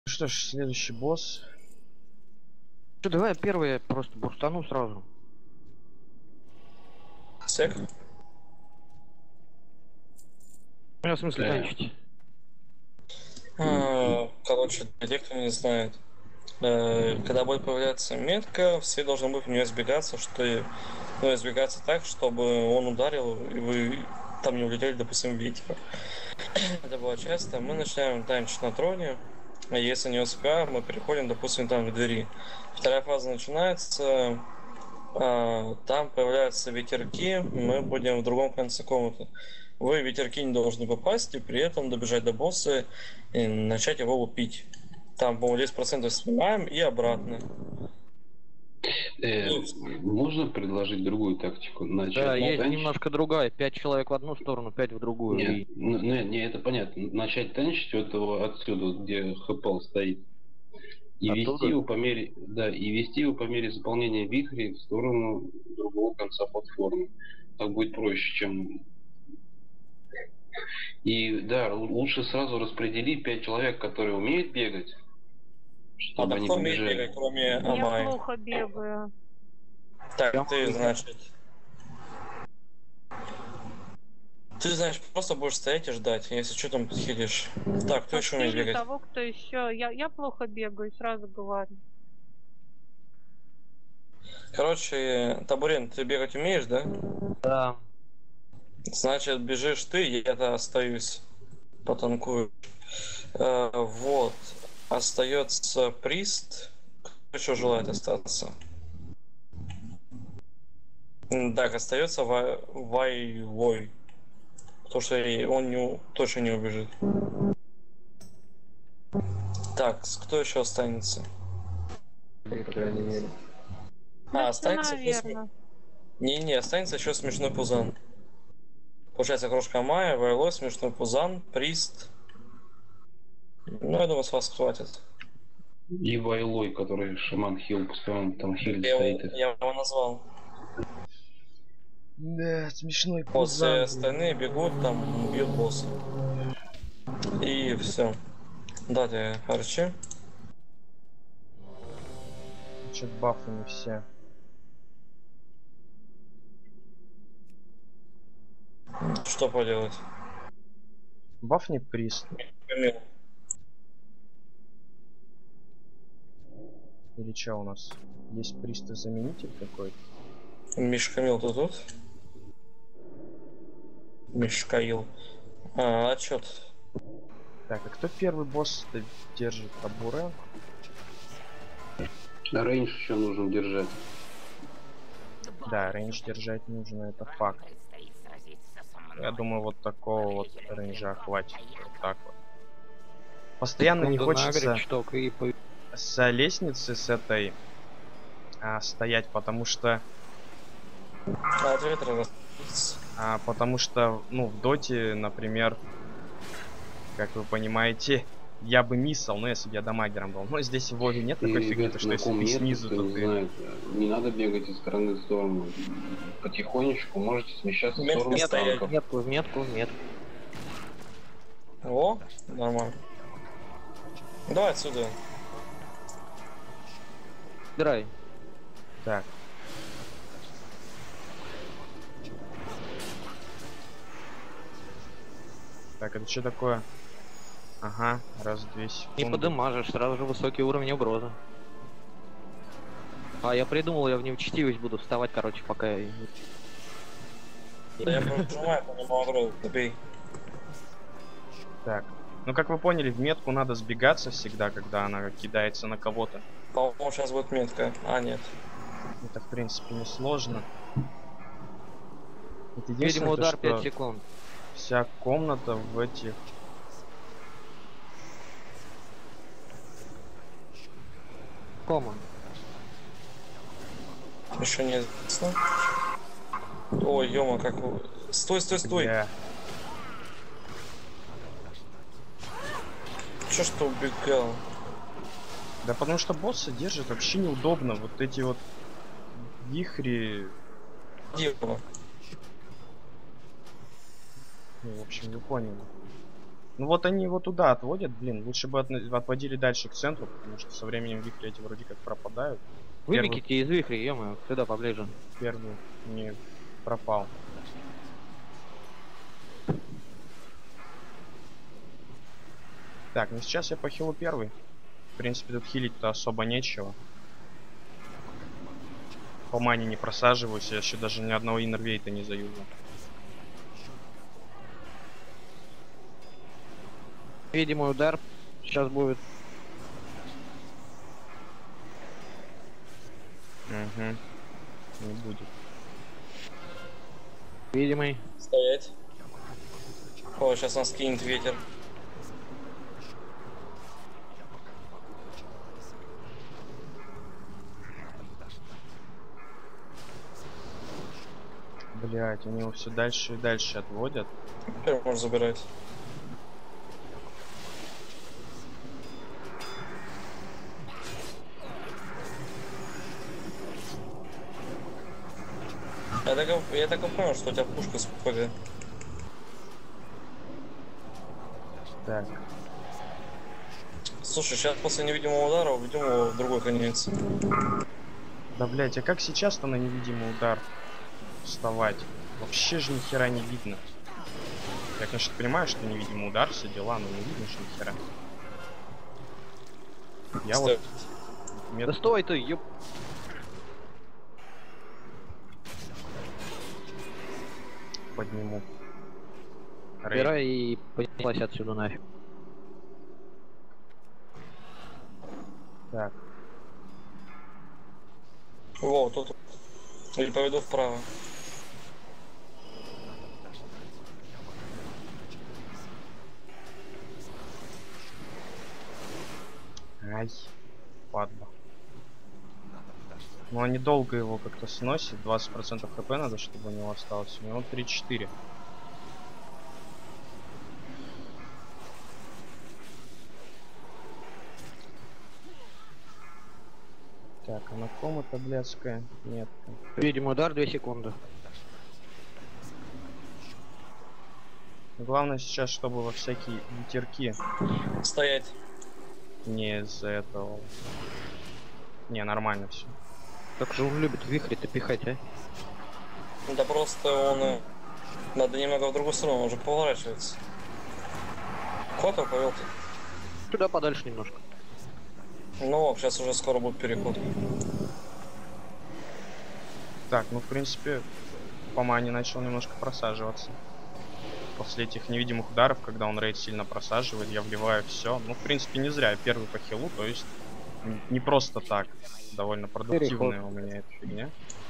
Что ж, следующий босс. Что, давай я первый просто бурстану сразу. Сек? В смысле, танчить. Короче, для тех, кто не знает, когда будет появляться метка, все должны будут в нее избегаться, избегаться так, чтобы он ударил, и вы там не улетели, допустим, в ветер. Это было часто. Мы начинаем танчить на троне, а если не успеваем, мы переходим, допустим, там к двери. Вторая фаза начинается, там появляются ветерки, мы будем в другом конце комнаты. Вы ветерки не должны попасть и при этом добежать до босса и начать его лупить. Там, по-моему, 10% снимаем и обратно. Можно предложить другую тактику? Да, есть немножко другая. 5 человек в одну сторону, 5 в другую. Нет, не, это понятно. Начать танчить отсюда, где ХПЛ стоит. И вести его по мере, заполнения вихрей в сторону другого конца платформы. Так будет проще, чем... И да, лучше сразу распределить 5 человек, которые умеют бегать, чтобы они побежали. Кто умеет бегать, кроме Амай? Я плохо бегаю. Так, ты, значит, просто будешь стоять и ждать, если что там подхилишь. Так, кто еще умеет бегать? Того, кто еще. Я плохо бегаю, сразу говорю. Короче, Табурин, ты бегать умеешь, да? Да. Значит, бежишь ты, я-то остаюсь, потанкую. Вот. Остается Прист. Кто еще желает остаться? Так, остается Вайлой. Потому что он точно не убежит. Так, кто еще останется? Останется еще... Не, останется еще смешной пузан. Получается, крошка Майя, Вайлой, смешной пузан, Прист. Ну, я думаю, с вас хватит. И Вайлой, который шаман хил, постоянно там хилит стоит. Я его назвал. Да, смешной пузан. После остальные бегут, там бьют босса. И все. Дайте харчи. Что-то бафы не все. Что поделать? Баф не приз. Или что у нас? Есть приз-заменитель какой-то? Мишкамил тут? Мишкаил. Отчет. Так, а кто первый босс держит? Табуре? Рейндж еще нужно держать. Да, рейндж держать нужно, это факт. Я думаю, вот такого вот рейнджа хватит. Вот так вот. Постоянно не хочется с лестницы с этой стоять, потому что... потому что, ну, в доте, например, как вы понимаете, я бы миссал, но если бы я дамагером был. Но здесь в Вове нет такой фигни, что если ты снизу, то ты... Не надо бегать из стороны в сторону. Потихонечку можете смещаться в сторону танков. В метку. О, нормально. Давай отсюда. Драй. Так. Так, это что такое? Ага, раз в 2 секунды. Не подымажешь, сразу же высокий уровень угрозы. А я придумал, я в неучтивость буду вставать, короче, пока я... Да я прожимаю по нему угрозу, добей. Так. Ну, как вы поняли, в метку надо сбегаться всегда, когда она кидается на кого-то. По-моему, сейчас будет метка. Нет. Это, в принципе, не сложно. Это Видимо, удар то, 5 секунд. Вся комната в этих... Коман. Еще не известно. Ой, ёма, как... Стой! Бля. Чё ж ты убегал? Да потому что босса держит вообще неудобно. Вот эти вот вихри... Диво. Ну, в общем, вы поняли. Ну вот они его туда отводят, блин. Лучше бы отводили дальше к центру, потому что со временем вихри эти вроде как пропадают. Вымеките из вихря, ё-моё, сюда поближе. Первый не пропал. Так, ну сейчас я похилу первый. В принципе, тут хилить-то особо нечего. По мане не просаживаюсь, я еще даже ни одного иннервейта не заюзал. Видимый удар сейчас будет. Угу. Не будет. Видимый. Стоять. О, сейчас нас кинет ветер. Блять, они его все дальше и дальше отводят. Теперь можно забирать. Я так и понял, что у тебя пушка с ПГ. Так. Слушай, сейчас после невидимого удара уведем его в другой конец. Да блять, а как сейчас-то на невидимый удар вставать? Вообще же ни хера не видно. Я, конечно, понимаю, что невидимый удар, все дела, но не видно же ни хера. Я Стой. вот... Да стой ты, ёп. Подниму. Убирай и поднялась отсюда нафиг. Так. Во, тут. Или поведу вправо. Ай. Падла. Ну они долго его как-то сносят. 20% хп надо, чтобы у него осталось. У него 3-4. Так, а на ком это блядская? Нет. Видимый удар 2 секунды. Главное сейчас, чтобы во всякие ветерки Стоять. не из-за этого. Не, нормально все. Так же он любит вихри-то пихать, а? Да просто он... Надо немного в другую сторону, он уже поворачивается. Куда ты повел-то? Туда подальше немножко. Ну, сейчас уже скоро будет переход. Так, ну в принципе, по мане начал немножко просаживаться. После этих невидимых ударов, когда он рейд сильно просаживает, я вливаю все. Ну, в принципе, не зря. Я первый по хилу, то есть не просто так. Довольно продуктивная Переход. у меня эта фигня.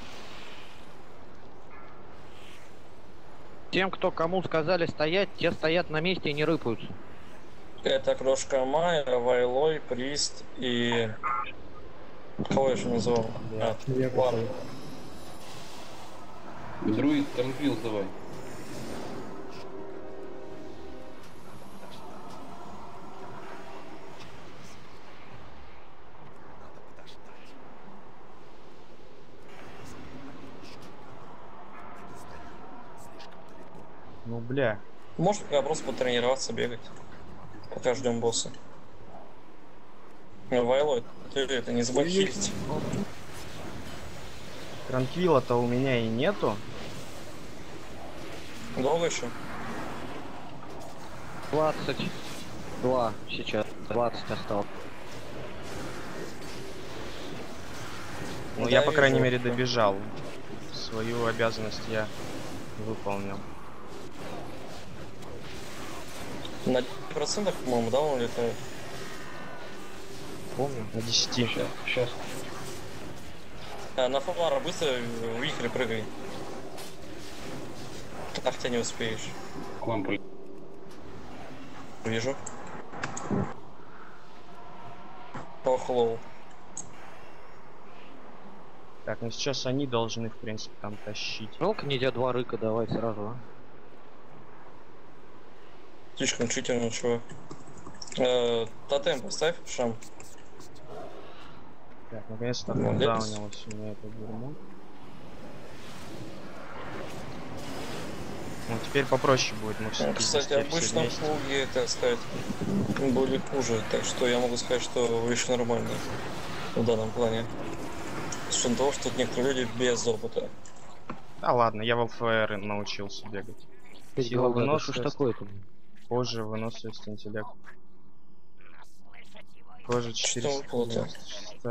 Тем, кто кому сказали стоять, те стоят на месте и не рыпаются. Это Крошка Майя, Вайлой, Прист и... Кого я еще называл? А, Варн. Друид, Транквилл давай. Ну, бля. Может пока просто потренироваться, бегать. Пока ждем босса. Вайлой, ты это не забудь хилить. Транквилла-то у меня и нету. Долго еще? 22 сейчас. 20 осталось. Ну, Да, я, по крайней вижу. мере, добежал. Свою обязанность я выполнил. На 10%, по-моему, да, он летает? Помню. На 10. Сейчас. На фавара быстро в вихре прыгай. Так ты не успеешь. К вам при... Вижу. Охлоу. Так, ну сейчас они должны, в принципе, там тащить. Ну-ка, нельзя 2 рыка давай сразу, а? Слишком читерный чувак. Тотем поставь, Шам. Так, наконец-то Молодец. отдаунилось у меня это дерьмо. Ну теперь попроще будет, мы все. Кстати, обычно пуги, так сказать, были хуже, так что я могу сказать, что вы еще нормально в данном плане. С учетом того, что тут некоторые люди без опыта. Да ладно, я в ЛФР научился бегать. Сила, выносливость, такое-то? кожа, выносливость, интеллект. Кожа 496.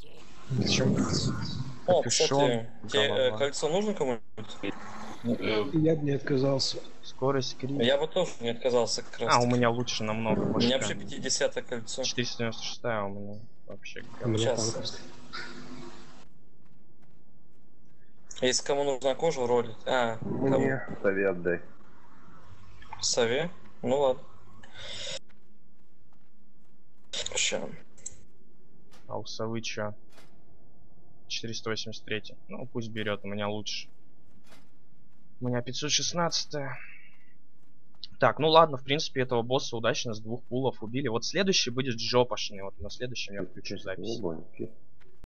О, Капюшон, кстати, тебе кольцо нужно кому-нибудь? Я бы не отказался. Скорость, крит. Я бы тоже не отказался как раз. А, у меня лучше намного. У меня вообще 50-е кольцо. 496, а у меня вообще. Сейчас. Если кому нужна кожа, ролик. Мне совет отдай. Совет? Ну ладно. Ща. А у совы чё? 483. Ну, пусть берет, у меня лучше. У меня 516. Так, ну ладно, в принципе, этого босса удачно с 2 пулов убили. Вот следующий будет жопошный. Вот на следующем я включу запись.